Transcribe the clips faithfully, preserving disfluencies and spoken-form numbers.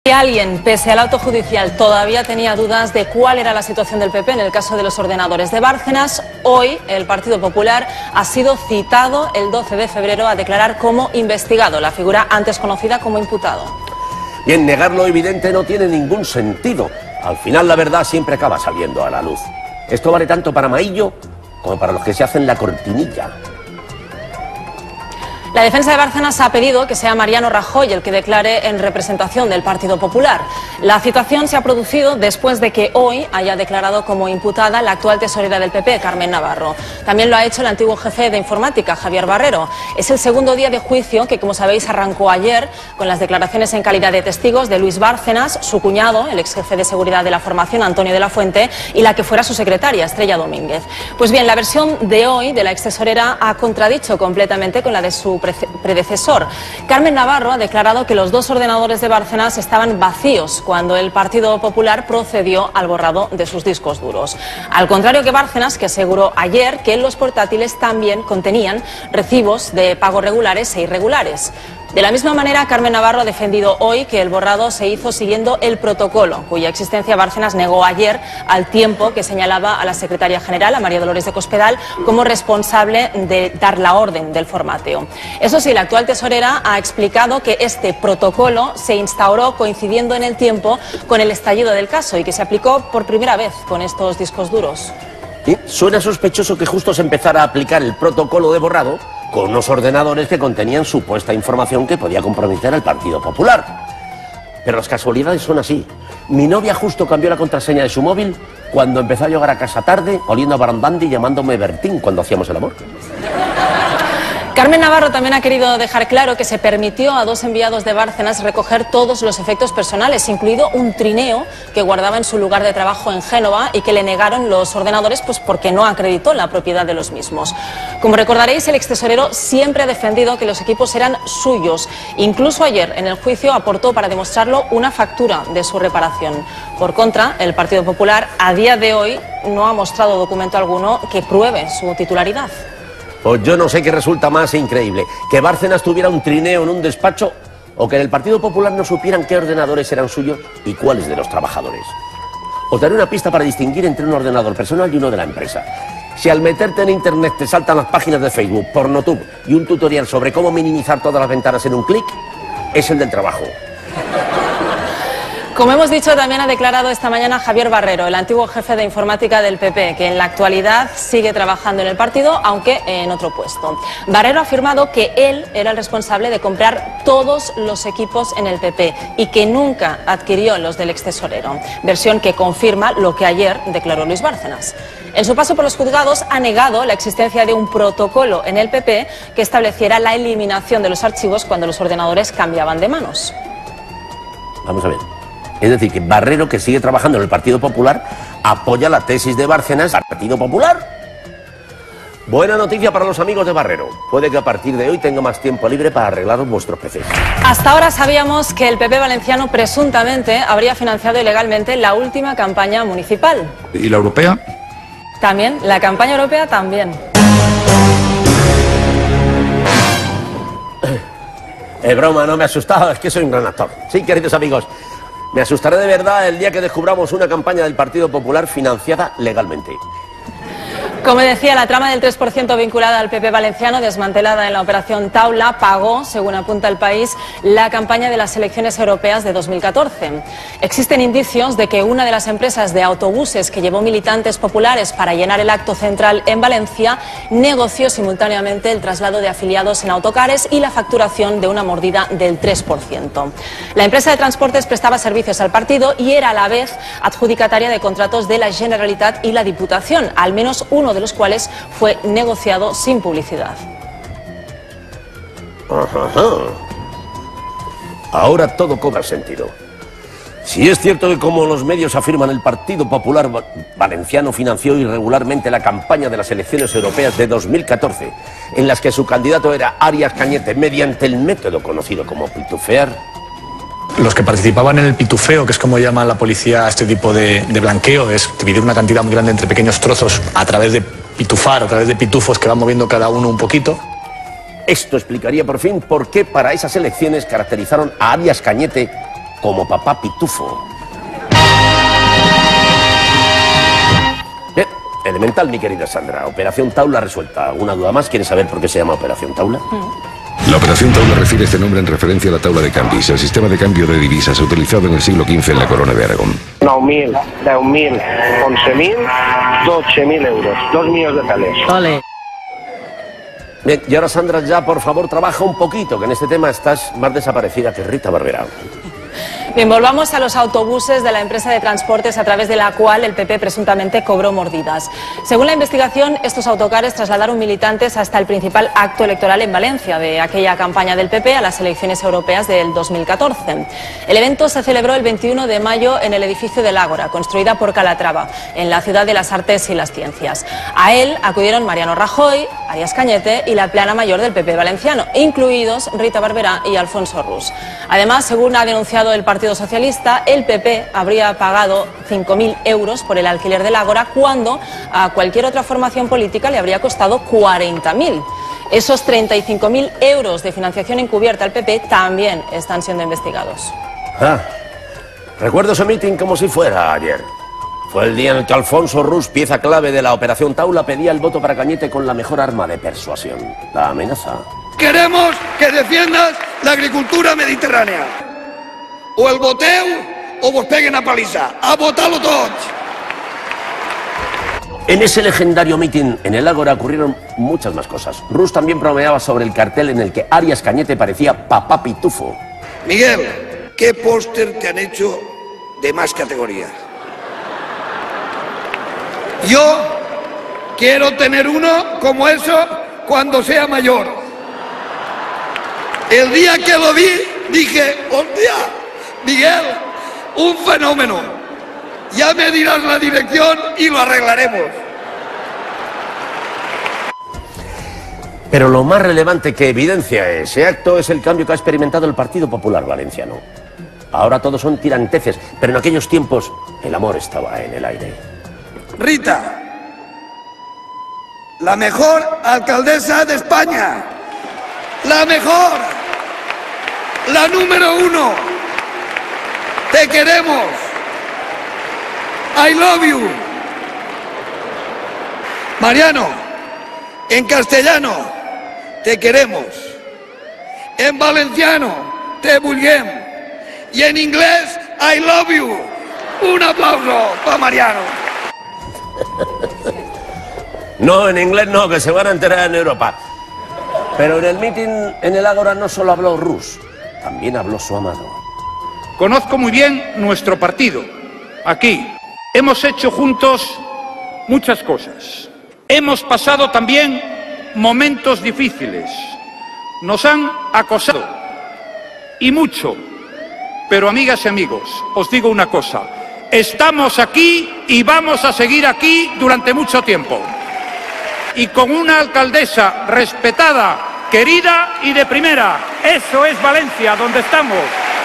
Si alguien, pese al auto judicial, todavía tenía dudas de cuál era la situación del P P en el caso de los ordenadores de Bárcenas, hoy el Partido Popular ha sido citado el doce de febrero a declarar como investigado, la figura antes conocida como imputado. Bien, negar lo evidente no tiene ningún sentido. Al final la verdad siempre acaba saliendo a la luz. Esto vale tanto para Maillo como para los que se hacen la cortinilla. La defensa de Bárcenas ha pedido que sea Mariano Rajoy el que declare en representación del Partido Popular. La citación se ha producido después de que hoy haya declarado como imputada la actual tesorera del P P, Carmen Navarro. También lo ha hecho el antiguo jefe de informática, Javier Barrero. Es el segundo día de juicio que, como sabéis, arrancó ayer con las declaraciones en calidad de testigos de Luis Bárcenas, su cuñado, el ex jefe de seguridad de la formación, Antonio de la Fuente, y la que fuera su secretaria, Estrella Domínguez. Pues bien, la versión de hoy de la ex tesorera ha contradicho completamente con la de su predecesor. Carmen Navarro ha declarado que los dos ordenadores de Bárcenas estaban vacíos cuando el Partido Popular procedió al borrado de sus discos duros. Al contrario que Bárcenas, que aseguró ayer que los portátiles también contenían recibos de pago regulares e irregulares. De la misma manera, Carmen Navarro ha defendido hoy que el borrado se hizo siguiendo el protocolo, cuya existencia Bárcenas negó ayer, al tiempo que señalaba a la secretaria general, a María Dolores de Cospedal, como responsable de dar la orden del formateo. Eso sí, la actual tesorera ha explicado que este protocolo se instauró coincidiendo en el tiempo con el estallido del caso y que se aplicó por primera vez con estos discos duros. ¿Sí? Suena sospechoso que justo se empezara a aplicar el protocolo de borrado con unos ordenadores que contenían supuesta información que podía comprometer al Partido Popular. Pero las casualidades son así. Mi novia justo cambió la contraseña de su móvil cuando empezó a llegar a casa tarde, oliendo a barandandi y llamándome Bertín cuando hacíamos el amor. Carmen Navarro también ha querido dejar claro que se permitió a dos enviados de Bárcenas recoger todos los efectos personales, incluido un trineo que guardaba en su lugar de trabajo en Génova y que le negaron los ordenadores pues porque no acreditó la propiedad de los mismos. Como recordaréis, el extesorero siempre ha defendido que los equipos eran suyos. Incluso ayer, en el juicio, aportó para demostrarlo una factura de su reparación. Por contra, el Partido Popular, a día de hoy, no ha mostrado documento alguno que pruebe su titularidad. Pues yo no sé qué resulta más increíble, que Bárcenas tuviera un trineo en un despacho o que en el Partido Popular no supieran qué ordenadores eran suyos y cuáles de los trabajadores. Os daré una pista para distinguir entre un ordenador personal y uno de la empresa. Si al meterte en internet te saltan las páginas de Facebook, Pornotube y un tutorial sobre cómo minimizar todas las ventanas en un clic, es el del trabajo. Como hemos dicho, también ha declarado esta mañana Javier Barrero, el antiguo jefe de informática del P P, que en la actualidad sigue trabajando en el partido, aunque en otro puesto. Barrero ha afirmado que él era el responsable de comprar todos los equipos en el P P y que nunca adquirió los del extesorero, versión que confirma lo que ayer declaró Luis Bárcenas. En su paso por los juzgados ha negado la existencia de un protocolo en el P P que estableciera la eliminación de los archivos cuando los ordenadores cambiaban de manos. Vamos a ver. Es decir, que Barrero, que sigue trabajando en el Partido Popular, apoya la tesis de Bárcenas del Partido Popular. Buena noticia para los amigos de Barrero. Puede que a partir de hoy tenga más tiempo libre para arreglaros vuestros P Cs. Hasta ahora sabíamos que el P P valenciano presuntamente habría financiado ilegalmente la última campaña municipal. ¿Y la europea? También, la campaña europea también. Eh, broma, no me he asustado, es que soy un gran actor. Sí, queridos amigos. Me asustaré de verdad el día que descubramos una campaña del Partido Popular financiada legalmente. Como decía, la trama del tres por ciento vinculada al P P valenciano, desmantelada en la operación Taula, pagó, según apunta El País, la campaña de las elecciones europeas de dos mil catorce. Existen indicios de que una de las empresas de autobuses que llevó militantes populares para llenar el acto central en Valencia negoció simultáneamente el traslado de afiliados en autocares y la facturación de una mordida del tres por ciento. La empresa de transportes prestaba servicios al partido y era a la vez adjudicataria de contratos de la Generalitat y la Diputación, al menos uno de los cuales fue negociado sin publicidad. Ajá. Ahora todo cobra sentido. Si es cierto que, como los medios afirman, el Partido Popular Valenciano financió irregularmente la campaña de las elecciones europeas de dos mil catorce, en las que su candidato era Arias Cañete, mediante el método conocido como pitufear. Los que participaban en el pitufeo, que es como llama la policía a este tipo de, de blanqueo, es dividir una cantidad muy grande entre pequeños trozos a través de pitufar, a través de pitufos que van moviendo cada uno un poquito. Esto explicaría por fin por qué para esas elecciones caracterizaron a Arias Cañete como papá pitufo. Bien, elemental, mi querida Sandra. Operación Taula resuelta. ¿Alguna duda más? ¿Quieres saber por qué se llama Operación Taula? Mm. La Operación Taula recibe este nombre en referencia a la taula de canvis, el sistema de cambio de divisas utilizado en el siglo quince en la corona de Aragón. nou mil, deu mil, once mil, dotze mil euros. Dos millones de tales. Vale. Bien, y ahora Sandra, ya por favor trabaja un poquito, que en este tema estás más desaparecida que Rita Barberá. Bien, volvamos a los autobuses de la empresa de transportes a través de la cual el P P presuntamente cobró mordidas. Según la investigación, estos autocares trasladaron militantes hasta el principal acto electoral en Valencia de aquella campaña del P P a las elecciones europeas del dos mil catorce. El evento se celebró el veintiuno de mayo en el edificio del Ágora, construida por Calatrava, en la ciudad de las artes y las ciencias. A él acudieron Mariano Rajoy, Arias Cañete y la plana mayor del P P valenciano, incluidos Rita Barberá y Alfonso Rus. Además, según ha denunciado el Partido Socialista, el P P habría pagado cinco mil euros por el alquiler del Ágora cuando a cualquier otra formación política le habría costado cuarenta mil. Esos treinta y cinco mil euros de financiación encubierta al P P también están siendo investigados. Ah, recuerdo ese mitin como si fuera ayer. Fue el día en el que Alfonso Rus, pieza clave de la Operación Taula, pedía el voto para Cañete con la mejor arma de persuasión, la amenaza. Queremos que defiendas la agricultura mediterránea. O el voteu o vos peguen a paliza. A votarlo todos. En ese legendario mitin en el Ágora ocurrieron muchas más cosas. Rus también bromeaba sobre el cartel en el que Arias Cañete parecía papá pitufo. Miguel, ¿qué póster te han hecho de más categoría? Yo quiero tener uno como eso cuando sea mayor. El día que lo vi, dije, hostia, Miguel, un fenómeno. Ya me dirás la dirección y lo arreglaremos. Pero lo más relevante que evidencia ese acto es el cambio que ha experimentado el Partido Popular Valenciano. Ahora todos son tiranteces, pero en aquellos tiempos el amor estaba en el aire. Rita, la mejor alcaldesa de España. La mejor. La número uno. Te queremos. I love you. Mariano, en castellano, te queremos. En valenciano, te vulguem. Y en inglés, I love you. Un aplauso para Mariano. No, en inglés no, que se van a enterar en Europa. Pero en el mitin en el Ágora no solo habló Rus, también habló su amado. Conozco muy bien nuestro partido. Aquí hemos hecho juntos muchas cosas. Hemos pasado también momentos difíciles. Nos han acosado. Y mucho. Pero amigas y amigos, os digo una cosa. Estamos aquí y vamos a seguir aquí durante mucho tiempo. Y con una alcaldesa respetada, querida y de primera. Eso es Valencia, donde estamos.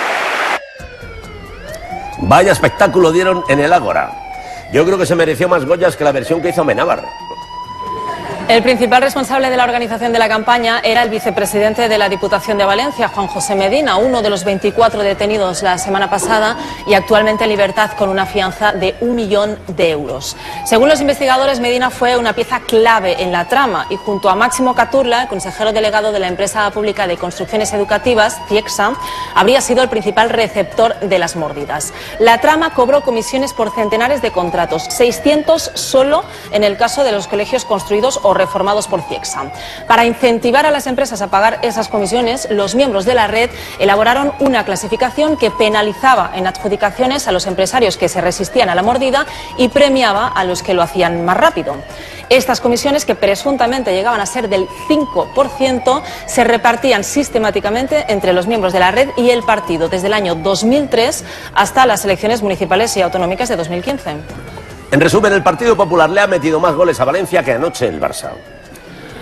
Vaya espectáculo dieron en el Ágora. Yo creo que se mereció más Goyas que la versión que hizo Amenábar. El principal responsable de la organización de la campaña era el vicepresidente de la Diputación de Valencia, Juan José Medina, uno de los veinticuatro detenidos la semana pasada y actualmente en libertad con una fianza de un millón de euros. Según los investigadores, Medina fue una pieza clave en la trama y junto a Máximo Caturla, el consejero delegado de la empresa pública de construcciones educativas, CIECSA, habría sido el principal receptor de las mordidas. La trama cobró comisiones por centenares de contratos, seiscientos solo en el caso de los colegios construidos o reformados por CIECSA. Para incentivar a las empresas a pagar esas comisiones, los miembros de la red elaboraron una clasificación que penalizaba en adjudicaciones a los empresarios que se resistían a la mordida y premiaba a los que lo hacían más rápido. Estas comisiones, que presuntamente llegaban a ser del cinco por ciento, se repartían sistemáticamente entre los miembros de la red y el partido desde el año dos mil tres hasta las elecciones municipales y autonómicas de dos mil quince. En resumen, el Partido Popular le ha metido más goles a Valencia que anoche el Barça.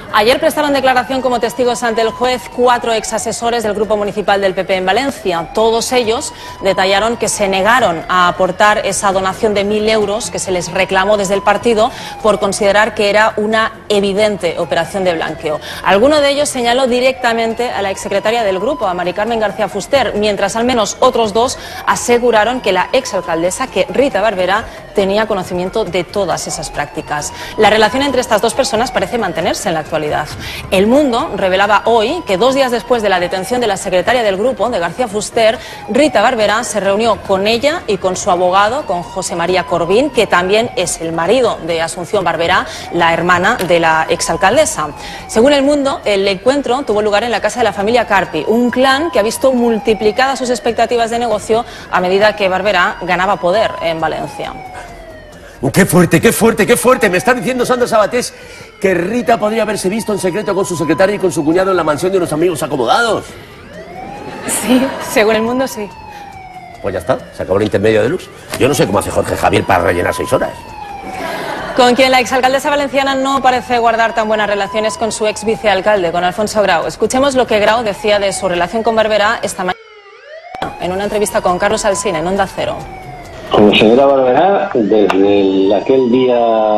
Ayer prestaron declaración como testigos ante el juez cuatro exasesores del Grupo Municipal del P P en Valencia. Todos ellos detallaron que se negaron a aportar esa donación de mil euros que se les reclamó desde el partido por considerar que era una evidente operación de blanqueo. Alguno de ellos señaló directamente a la exsecretaria del grupo, a Mari Carmen García Fuster, mientras al menos otros dos aseguraron que la exalcaldesa, que Rita Barberá, tenía conocimiento de todas esas prácticas. La relación entre estas dos personas parece mantenerse en la actualidad. El Mundo revelaba hoy que dos días después de la detención de la secretaria del grupo, de García Fuster, Rita Barberá se reunió con ella y con su abogado, con José María Corbín, que también es el marido de Asunción Barberá, la hermana de la exalcaldesa. Según El Mundo, el encuentro tuvo lugar en la casa de la familia Carpi, un clan que ha visto multiplicadas sus expectativas de negocio a medida que Barberá ganaba poder en Valencia. ¡Qué fuerte, qué fuerte, qué fuerte! Me está diciendo Sandra Sabatés que Rita podría haberse visto en secreto con su secretaria y con su cuñado en la mansión de unos amigos acomodados. Sí, según El Mundo, sí. Pues ya está, se acabó el intermedio de luz. Yo no sé cómo hace Jorge Javier para rellenar seis horas. Con quien la exalcaldesa valenciana no parece guardar tan buenas relaciones con su ex vicealcalde, con Alfonso Grau. Escuchemos lo que Grau decía de su relación con Barberá esta mañana en una entrevista con Carlos Alsina en Onda Cero. Con la señora Barberá, desde aquel día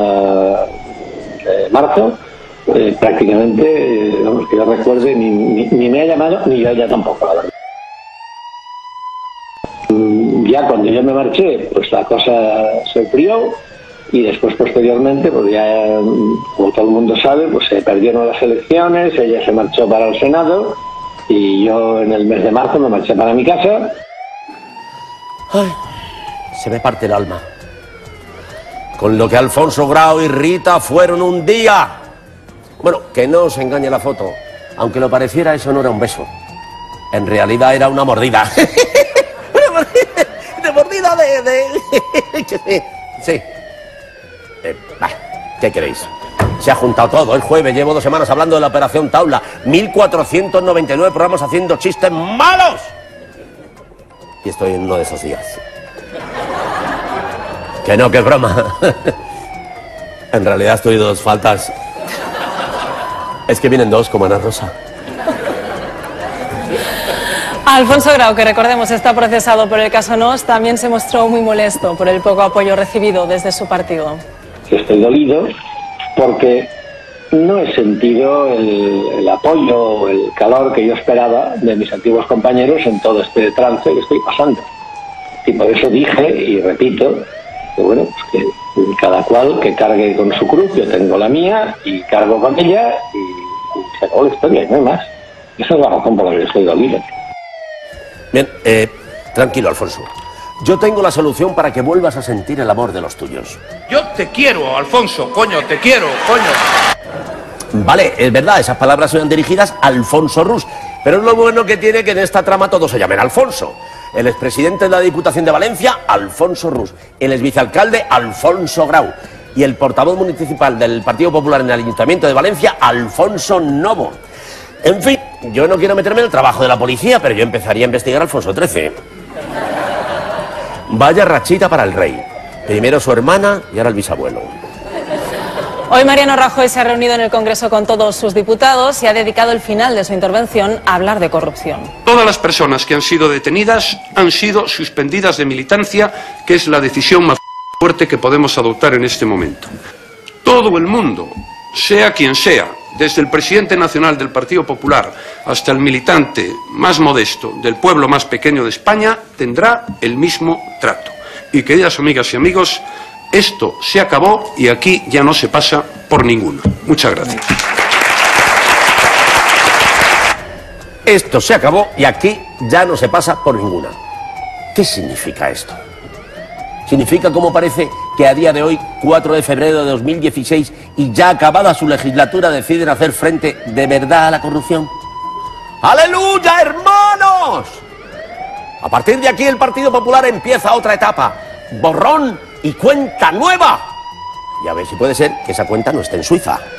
de marzo, eh, prácticamente, eh, vamos, que yo recuerde, ni, ni, ni me ha llamado, ni yo a ella tampoco, la verdad. Ya cuando yo me marché, pues la cosa se enfrió y después, posteriormente, pues ya, como todo el mundo sabe, pues se perdieron las elecciones, ella se marchó para el Senado y yo en el mes de marzo me marché para mi casa. Ay. Se me parte el alma. Con lo que Alfonso Grau y Rita fueron un día. Bueno, que no os engañe la foto. Aunque lo pareciera, eso no era un beso. En realidad era una mordida. Una mordida de mordida de... de... sí. Eh, bah, ¿qué queréis? Se ha juntado todo. El jueves llevo dos semanas hablando de la operación Taula. mil cuatrocientos noventa y nueve programas haciendo chistes malos. Y estoy en uno de esos días. Que no, que broma. En realidad estoy de dos faltas. Es que vienen dos como Ana Rosa. Alfonso Grau, que recordemos está procesado por el caso Nos, también se mostró muy molesto por el poco apoyo recibido desde su partido. Estoy dolido porque no he sentido el, el apoyo o el calor que yo esperaba de mis antiguos compañeros en todo este trance que estoy pasando. Y por eso dije y repito que bueno, pues que cada cual que cargue con su cruz, yo tengo la mía y cargo con ella y, y se acabó la historia, y no hay más. Esa es la razón por la que estoy dolido. Bien, eh, tranquilo, Alfonso. Yo tengo la solución para que vuelvas a sentir el amor de los tuyos. Yo te quiero, Alfonso, coño, te quiero, coño. Vale, es verdad, esas palabras son dirigidas a Alfonso Rus, pero es lo bueno que tiene que en esta trama todos se llamen Alfonso. El expresidente de la Diputación de Valencia, Alfonso Rus. El exvicealcalde, Alfonso Grau. Y el portavoz municipal del Partido Popular en el Ayuntamiento de Valencia, Alfonso Novo. En fin, yo no quiero meterme en el trabajo de la policía, pero yo empezaría a investigar a Alfonso trece. Vaya rachita para el rey. Primero su hermana y ahora el bisabuelo. Hoy Mariano Rajoy se ha reunido en el Congreso con todos sus diputados y ha dedicado el final de su intervención a hablar de corrupción. Todas las personas que han sido detenidas han sido suspendidas de militancia, que es la decisión más fuerte que podemos adoptar en este momento. Todo el mundo, sea quien sea, desde el presidente nacional del Partido Popular hasta el militante más modesto del pueblo más pequeño de España, tendrá el mismo trato. Y queridas amigas y amigos, esto se acabó y aquí ya no se pasa por ninguno. Muchas gracias. Esto se acabó y aquí ya no se pasa por ninguna. ¿Qué significa esto? ¿Significa, como parece, que a día de hoy, cuatro de febrero de dos mil dieciséis, y ya acabada su legislatura, deciden hacer frente de verdad a la corrupción? ¡Aleluya, hermanos! A partir de aquí el Partido Popular empieza otra etapa. Borrón y cuenta nueva. Y a ver si puede ser que esa cuenta no esté en Suiza.